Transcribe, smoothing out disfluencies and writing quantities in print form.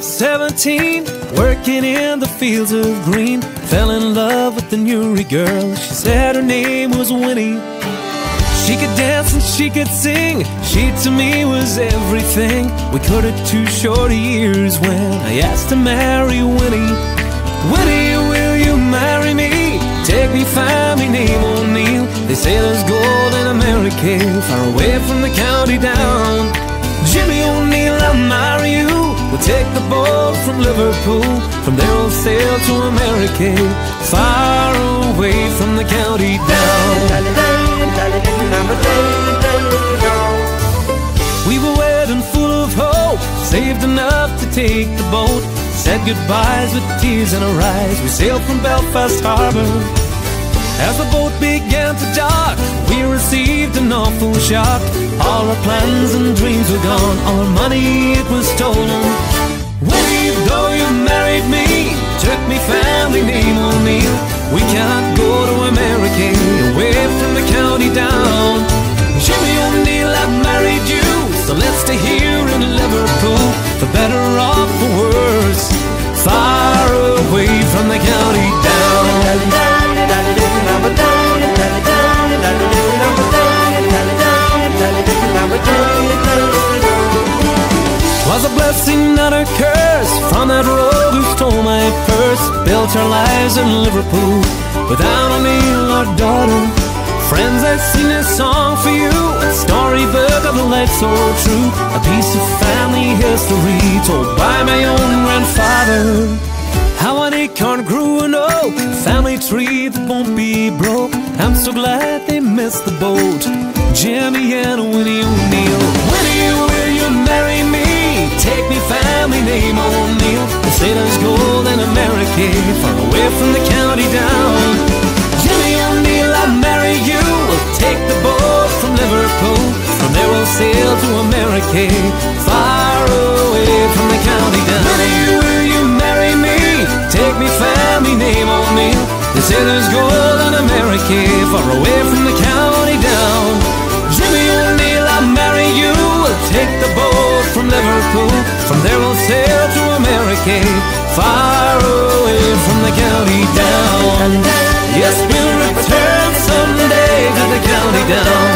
17, working in the fields of green, fell in love with the Newry girl. She said her name was Winnie. She could dance and she could sing. She to me was everything. We cut it 2 short years when I asked to marry Winnie. Winnie, will you marry me? Take me, find me, name on Neill. They say there's gold in America, far away from the county down. Jimmy O'Neill, I'll marry you. We'll take the boat from Liverpool. From there we'll sail to America, far away from the county down. We were wed and full of hope, saved enough to take the boat. Said goodbyes with tears in our eyes. We sailed from Belfast Harbour. As the boat began to dock, we received an awful shock. All our plans and dreams were gone, all our money, it was stolen. Winnie, though you married me, took me family name O'Neill, we cannot go to America, away from the county down. Jimmy O'Neill, I married you, so let's stay here in Liverpool, for better or for worse, far away from the county down. Was a blessing, not a curse, from that rogue who stole my purse. Built our lives in Liverpool, without O'Neill, our daughter. Friends, I sing this song for you, a storybook of a life so true, a piece of family history told by my own grandfather. How an acorn grew an oak, family tree that won't be broke. I'm so glad they missed the boat, Jimmy and Winnie O'Neill. Winnie, will you marry me? Take me family name O'Neill. They say there's gold in America, far away from the county down. Jimmy O'Neill, I'll marry you. We'll take the boat from Liverpool. From there we'll sail to America, far away from the county down. Winnie, will you marry me? Take me family name O'Neill. They say there's gold in America, far away from the county down. Jimmy O'Neill, I'll marry you. We'll take the boat from Liverpool. From there we'll sail to America, far away from the county down. Yes, we'll return someday to the county down.